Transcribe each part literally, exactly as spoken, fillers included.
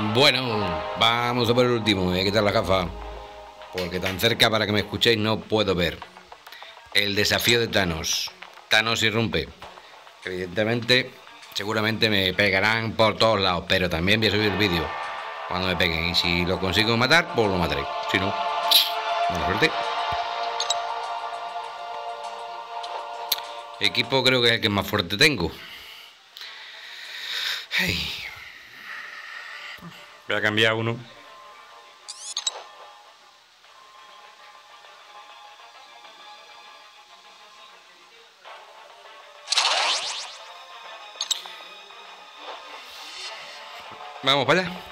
Bueno, vamos a por el último. Me voy a quitar la gafa porque tan cerca para que me escuchéis no puedo ver. El desafío de Thanos. Thanos irrumpe. Evidentemente, seguramente me pegarán por todos lados, pero también voy a subir el vídeo cuando me peguen. Y si lo consigo matar, pues lo mataré. Si no, buena suerte. Equipo creo que es el que más fuerte tengo. Hey. Voy a cambiar uno. Vamos para allá.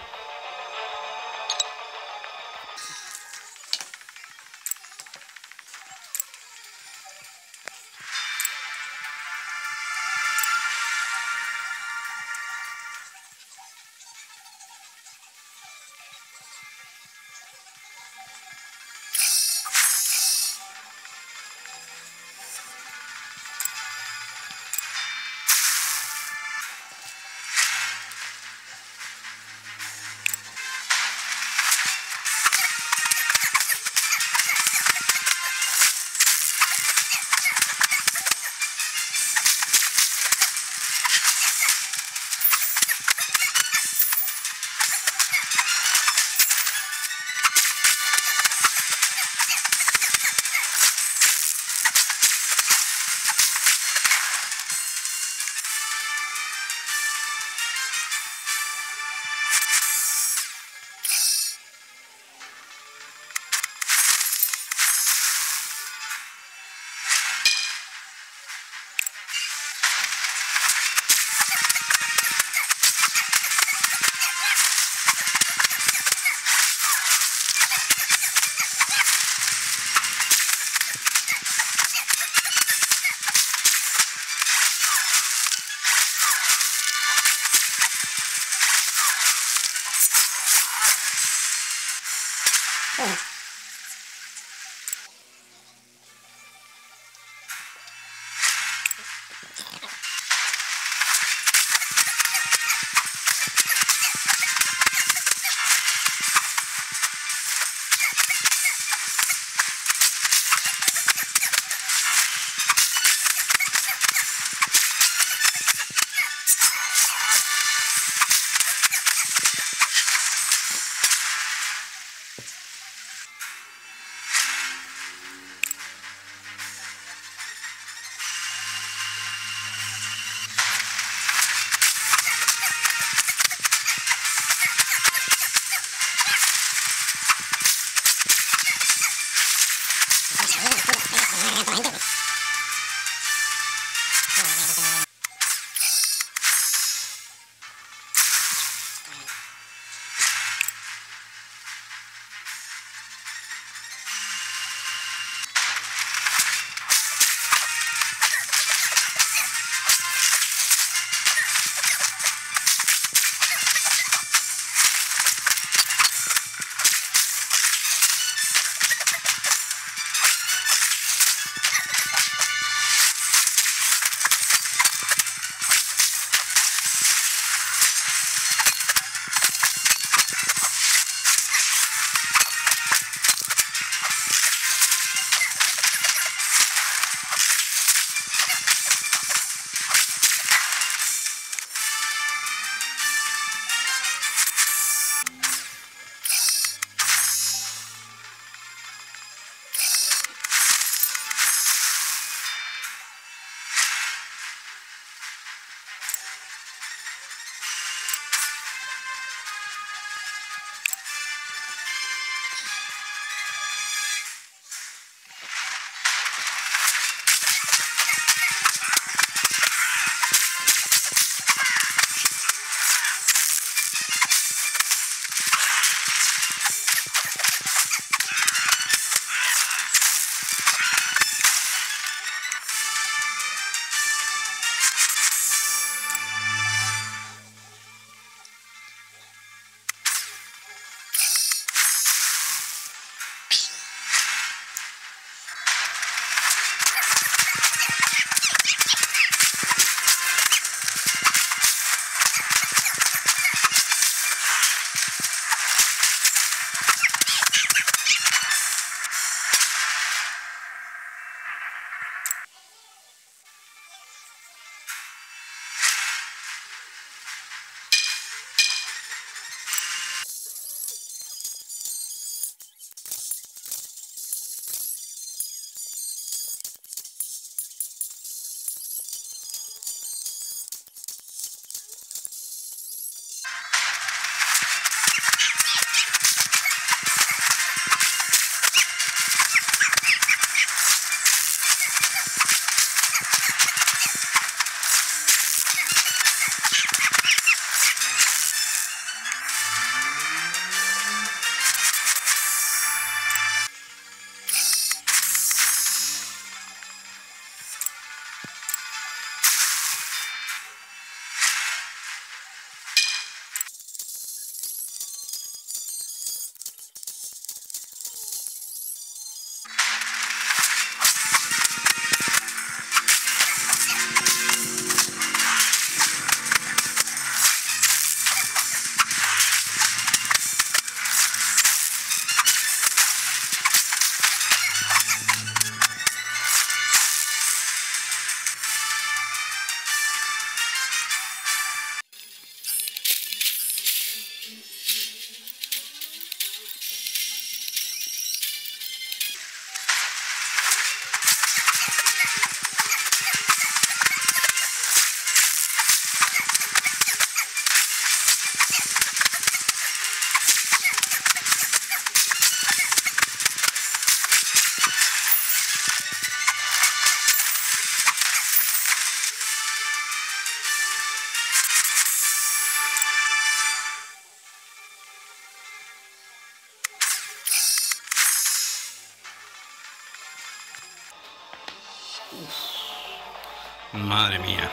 Madre mía.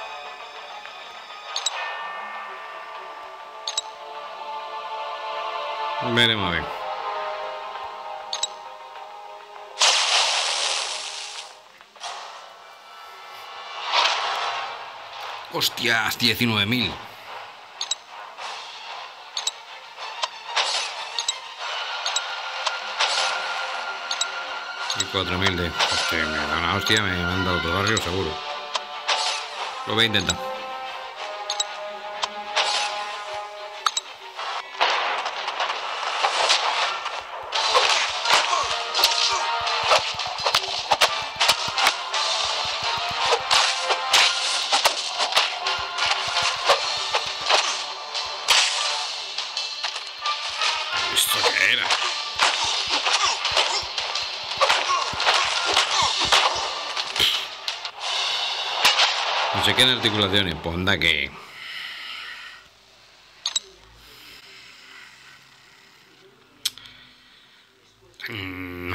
Veremos a ver. Hostias, diecinueve mil. Y cuatro mil de... Hostia, me da una hostia, me han dado otro barrio seguro. Lo voy a intentar. ¿Esto qué era? No sé qué en articulaciones, pues anda que... Mm.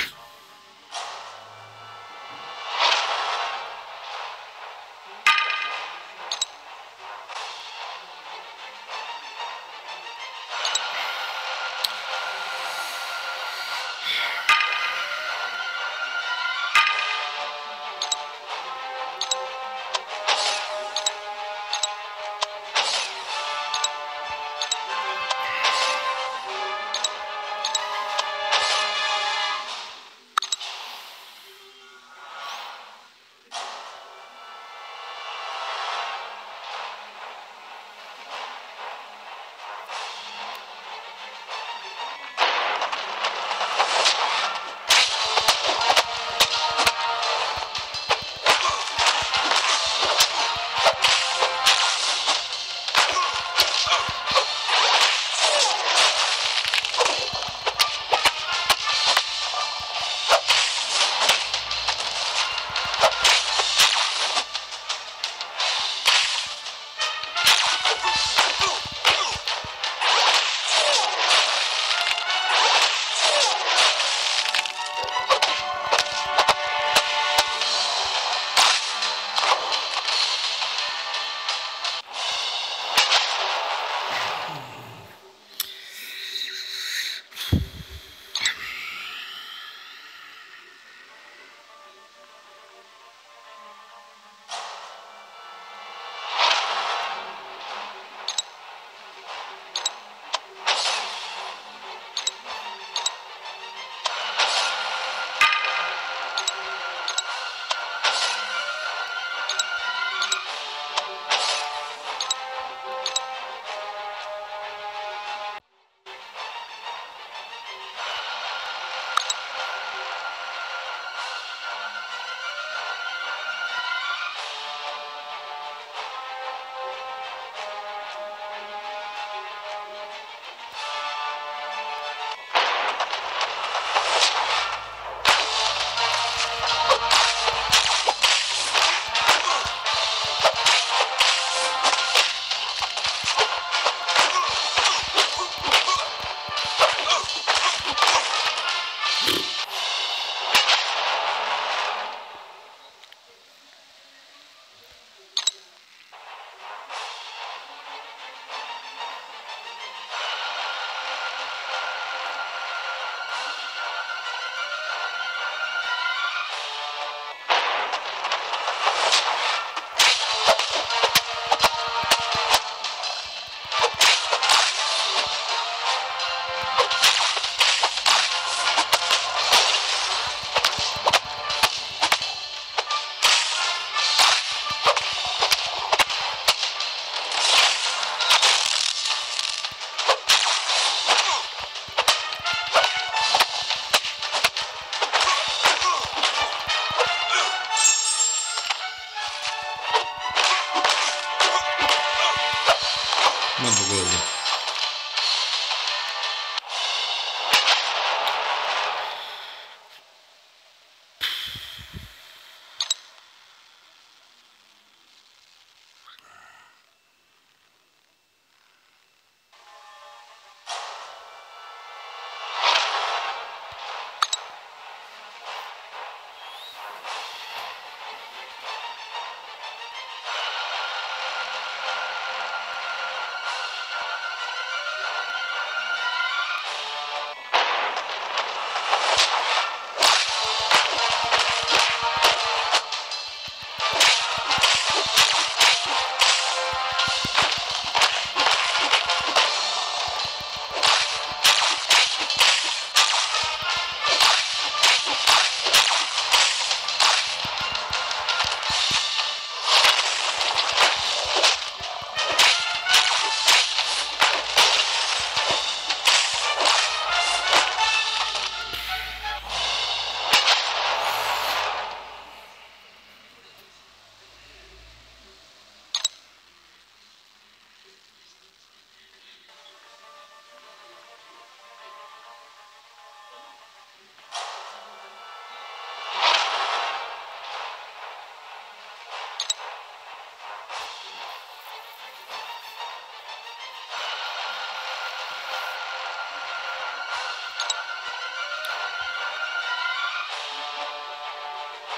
No puedo.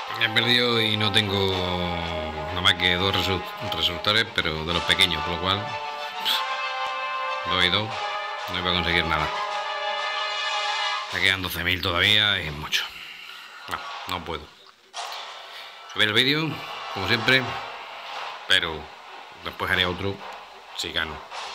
He perdido y no tengo nada más que dos resu resultados, pero de los pequeños, por lo cual dos y dos no iba a conseguir nada. Me quedan doce mil todavía y es mucho. No, no puedo. Subir el vídeo, como siempre, pero después haré otro si gano.